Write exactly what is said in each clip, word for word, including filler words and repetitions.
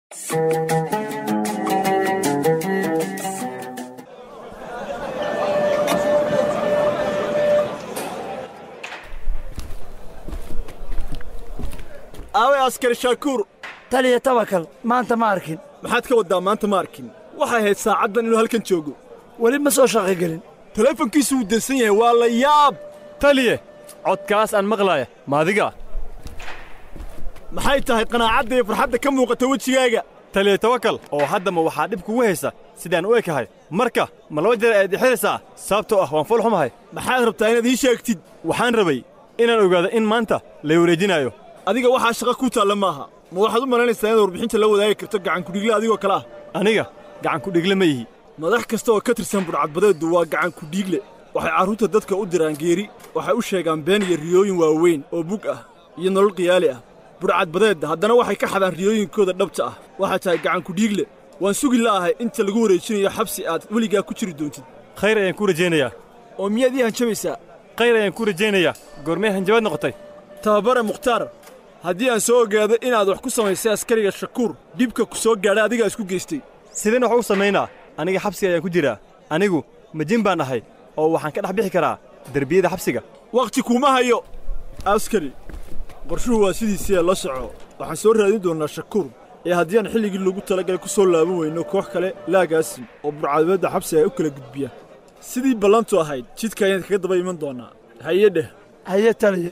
أوي عسكري شاكور تالي توكل ما أنت ماركين maxaad ka wadaa maanta ma arkin waxay ahayd saacaddan inuu halkan joogo weli ma soo shaqo gelin teleefankiisu wuu dansan yahay waa la yaab taliye codkaas aan maqlaaya ma adiga maxay tahay qanaacadda iyo farxadda ka muuqata wejigaaga taliye tawakal oo haddama waxaa dhib kugu haysa sidaan u ekahay marka ma laba jeer ayaad ixiraysaa sababtoo ah waan foolxumahay maxaad rabtaa inaad ii sheegtid waxaan rabay inaan ogaado in maanta lay wareejinaayo adiga waxaa shaqo ku taalla maaha ma waxaad u malaynaysaa inaad warbixinta la wadaagi karto gacan kudhigle adigoo kale ah aniga gacan kudhigle ma yihi madax kasta oo ka tirsan budhcadbadeeddu waa gacan kudhiigle waxay carruurta dadka u diraan geeri waxay u sheegaan been iyo riyooyin waaweyn oo bug ah iyo nolol qiyaali ah budhcadbadeedda haddana waxay ka xadaan riyooyinkooda dhabta ah waxaa tahay gacan kudhiigle waan sugi la'ahay inta lagu wareejinayo xabsi aad weligaa ku jiri doontid khayr ayaan ku rajaynayaa oo miyaad ii hanjabaysaa khayr ayaan ku rajaynayaa goormee hanjabaad noqotay tababare mukhtaar haddii aan soo ogaado inaad wax ku samaysay askariga shakuur dhibka ku soo gaadha adigaa isku geystay sideen wax u samaynaa aniga xabsiga ayaan ku jiraa anigu majin baan ahay oo waxaan ka dhex bixi karaa derbiyada xabsiga wakhti kuuma hayo askari qorshuhu waa sidiisii la soco waxaan soo raadin doonnaa shakuur ee haddii aan xilligii loogu talagalay ku soo laaban weyno koox kale laagaasim oo burcadbeedda xabsiga ay u kala gudbiya sidii ballantu ahayd jidka ayaan kaga daba iman doonnaa haye dheh haye taliye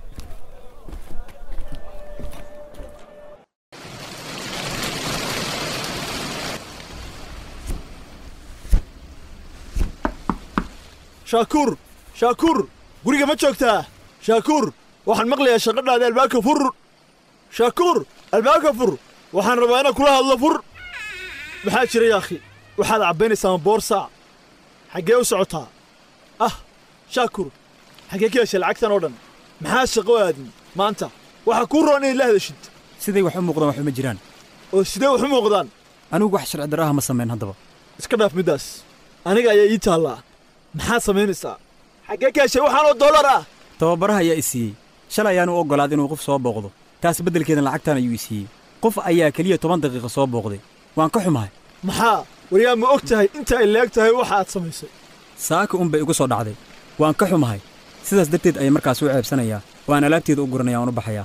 shaakuur shaakuur guriga ma joogtaa shaakuur waxaan maqlayaa shaqadhaada albaabka fur shaakuur albaabka fur waxaan rabaa inaan kula hadlo fur maxaa jira yaakhi waxaad cabbaynaysaa ma boorsaa xaggee u socotaa ah shaakuur xaggee ka heshay lacagtan oo dhan maxaa shaqo aadin maanta waxaa kuu roon inayd la hadashid siday wax u muuqdaan wax uma jiraan oo sidee wax u muuqdaan anigu wax sharci darro ah ma samayn haddaba iska dhaaf middaas aniga ayaa ii taallaa maxaad samaynaysaa xaggee ka heshay waxaan oo dollar ah tababaraha ayaa i siiyey shalay ayaanu u oggolaaday inuu qof soo booqdo taas beddelkeedan lacagtaan ayuu i siiyey qof ayaa keliya toban daqiiqo soo booqday waan ka xumahay maxaa waryaa ma og tahay inta ay leeg tahay waxa aad samaysay saaka unbay igu soo dhacday waan ka xumahay sidaas darteed ayay markaas u ceebsanayaa waan alaabteeda u guranaya waan u baxayaa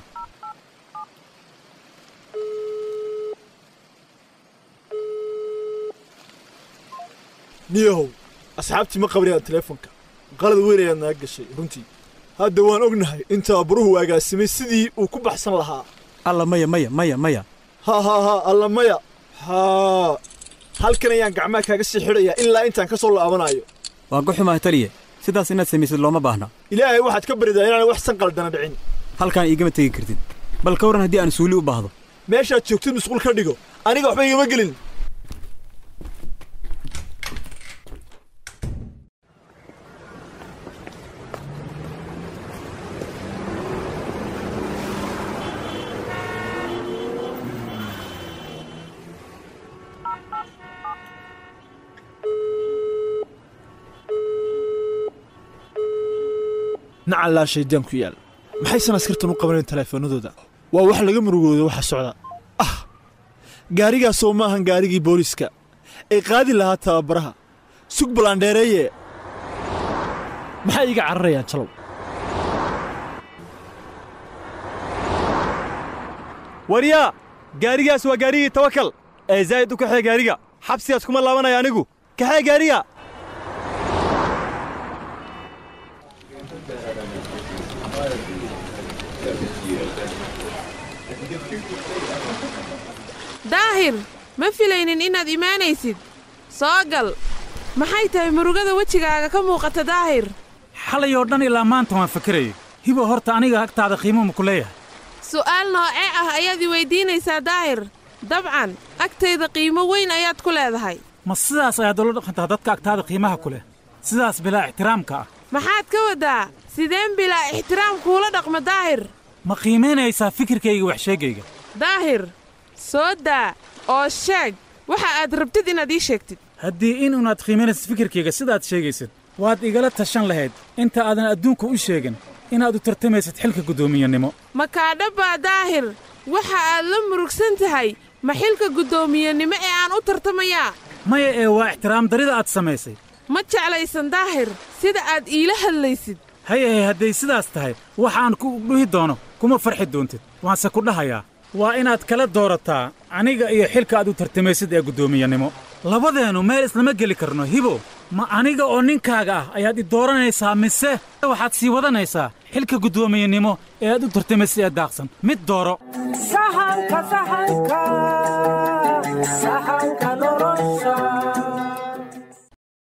niyahow asxaabtii ma qabanayaan teleefonka qalad weyn ayaad naga gashay runtii hadda waan ognahay in tababaruhu agaasimay sidii uu ku baxsan lahaa alla maya maya maya maya ha ha ha alla maya haa halkan ayaan gacmaha kaaga sii xidhayaa ilaa intaan ka soo laabanaayo waan ka xumahay taliye sidaas inaad samaysid looma baahna ilaahay waxaad ka baridaa inaanay wax san qaldana dhicin halkaan iigama tegi kartid bal ka warran haddii aan suuli u baahdo meeshaad joogtid masquul ka dhigo aniga waxba igama gelin نعم لا شيطان ku yaal maxaysan askartan u qabaneen teleefanadooda waa wax laga murugoodo waxa socda ah gaarigaas oo maahan gaarigii booliska ay qaadi lahaa tababaraha sug balandheereeye maxay iga cararayaan jalow waryaa gaarigaas waa gaarigii tawakal ee zaa'id u kaxee gaariga xabsigaas kuma laabanaya anigu kaxee gaariga daahir ma filaynin inaad imaanaysid soo gal maxay tahay murugada wejigaaga ka muuqata daahir xalay oo dhan ilaa maanta waan fakirayay hibo horta aniga agtaada qiimo ma ku leeyahay su'aal noocee ah ayaad i weyddiinaysaa daahir dabcan agtayda qiimo weyn ayaad ku leedahay ma sidaas ayaad ula dhaqantaa dadka agtaada qiimaha ku leh sidaas bilaa ixtiraamka ah maxaad ka waddaa sideen bilaa ixtiraam kuula dhaqma daahir ma qiimaynaysaa fikirkayga wax sheegayga daahir soo daa oo sheeg waxa aad rabtid inaad ii sheegtid haddii in unaad qiimaynaysid fikirkayga sidaad sheegaysid waad igala tashan lahayd inta aadan adduunka u sheegin inaad u tartamaysid xilka guddoomiyanimo ma kaadhabbaa daahir waxa aad la murugsan tahay ma xilka guddoomiyenimo ee aan u tartamayaa maya ee waa ixtiraam darida aad samaysay ma jeclaysan daahir sida aad iila hadlaysid hayahe hadday sidaas tahay waxaan ku dhihi doono kuma farxi doontid waanse ku dhahayaa waa inaad kala doorataa aniga iyo xilka aad u tartamaysid ee guddoomiyenimo labadeennu meel islama geli karno hibo ma aniga oo ninkaaga ah ayaad i dooranaysaa mise waxaad sii wadanaysaa xilka guddoomiyenimo ee aad u tartamaysid ee daaqsan mid dooro sahanka sahanka sahanka